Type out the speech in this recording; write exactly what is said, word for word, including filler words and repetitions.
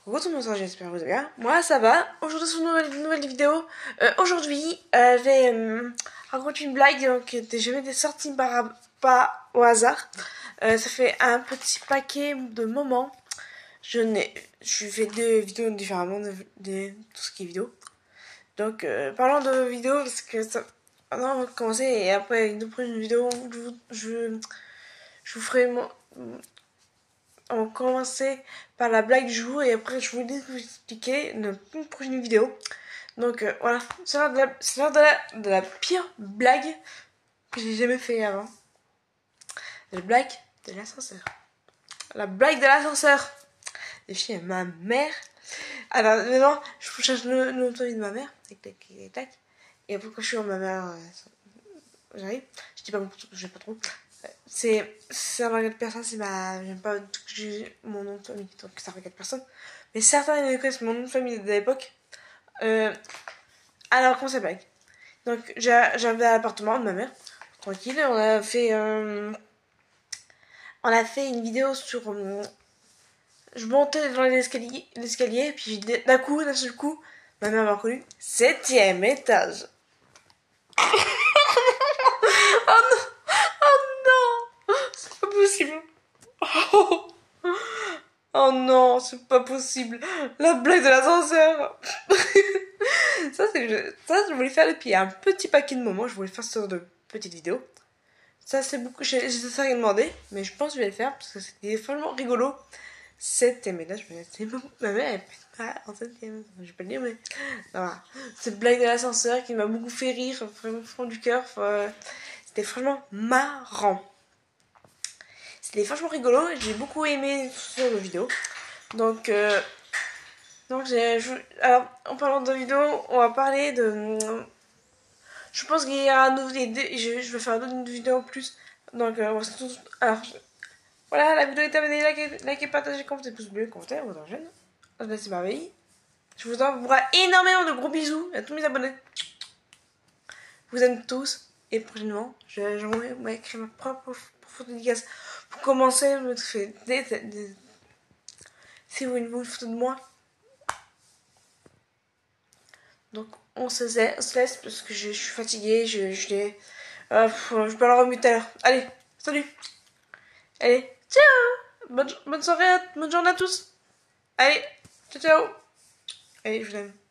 Coucou tout le monde, j'espère que vous allez bien. Moi ça va. Aujourd'hui c'est une nouvelle, une nouvelle vidéo. Euh, Aujourd'hui euh, je vais euh, raconter une blague donc, qui n'était jamais sortie par, pas au hasard. Euh, ça fait un petit paquet de moments. Je n'ai, je fais deux vidéos différemment de, de tout ce qui est vidéo. Donc euh, parlons de vidéos parce que ça, maintenant on va commencer et après une prochaine vidéo je, vous- je, je vous ferai mon, on va commencer par la blague du jour et après je vous expliquer dans une prochaine vidéo. Donc euh, voilà, c'est l'heure de, la, c'est l'heure de, la, de la pire blague que j'ai jamais fait avant. La blague de l'ascenseur. La blague de l'ascenseur. Les filles, ma mère. Alors maintenant, je cherche le nom de ma mère. Tac, tac, tac, tac. Et après quand je suis en ma mère, euh, j'arrive. Je dis pas, je sais pas trop. C'est, ça regarde personne, c'est ma, j'aime pas que j'ai mon nom de famille, donc ça regarde personne. Mais certains ils connaissent mon nom de famille de l'époque. Euh, alors, comment ça s'appelle? Donc, j'avais à l'appartement de ma mère, tranquille, on a fait, euh, on a fait une vidéo sur, euh, je montais dans l'escalier, l'escalier, puis d'un coup, d'un seul coup, ma mère m'a reconnu, septième étage. Oh non, oh non, c'est pas possible. Oh. Oh non, c'est pas possible. La blague de l'ascenseur. ça, c'est je... ça, je voulais faire depuis un petit paquet de moments. Je voulais faire sur de petites vidéos. Ça, c'est beaucoup. J'ai ça rien demandé, mais je pense que je vais le faire parce que c'était vraiment rigolo. Septième étage, je me disais, ma mère, elle fait pas en septième. Je vais pas le dire, mais. Voilà. Cette blague de l'ascenseur qui m'a beaucoup fait rire, vraiment au fond du cœur. C'était vraiment marrant. C'était franchement rigolo. J'ai beaucoup aimé sur la vidéo. Donc, euh, donc j'ai, je, alors, en parlant de vidéo, on va parler de. Je pense qu'il y a un nouveau. Je, je vais faire une vidéo en plus. Donc, euh, on va tout, alors, voilà, la vidéo est terminée. Likez, likez partagez, commentez, pouce bleu, commentaire, vous en gêne. C'est merveilleux. Je vous envoie énormément de gros bisous à tous mes abonnés. Je vous aime tous. Et prochainement, je, je vais écrire ma propre photo dédicace. Pour commencer, je me fais des, des, des, si vous voulez une photo de moi. Donc on se, on se laisse parce que je, je suis fatiguée, je, je, l'ai, euh, je peux la remuer tout à l'heure. Allez, salut. Allez, ciao. Bonne, bonne soirée, bonne journée à tous. Allez, ciao ciao. Allez, je vous aime.